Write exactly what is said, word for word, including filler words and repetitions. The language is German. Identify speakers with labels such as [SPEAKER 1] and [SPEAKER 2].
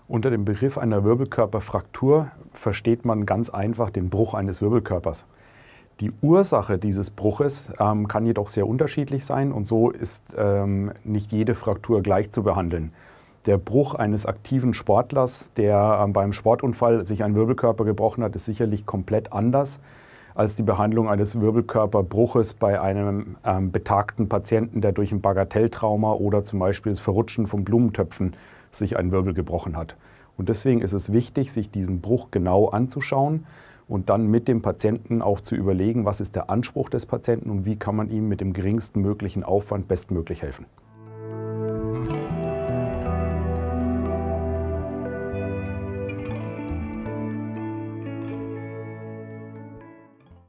[SPEAKER 1] Unter dem Begriff einer Wirbelkörperfraktur versteht man ganz einfach den Bruch eines Wirbelkörpers. Die Ursache dieses Bruches ähm, kann jedoch sehr unterschiedlich sein und so ist ähm, nicht jede Fraktur gleich zu behandeln. Der Bruch eines aktiven Sportlers, der ähm, beim Sportunfall sich einen Wirbelkörper gebrochen hat, ist sicherlich komplett anders als die Behandlung eines Wirbelkörperbruches bei einem ähm, betagten Patienten, der durch ein Bagatelltrauma oder zum Beispiel das Verrutschen von Blumentöpfen sich einen Wirbel gebrochen hat. Und deswegen ist es wichtig, sich diesen Bruch genau anzuschauen und dann mit dem Patienten auch zu überlegen, was ist der Anspruch des Patienten und wie kann man ihm mit dem geringsten möglichen Aufwand bestmöglich helfen.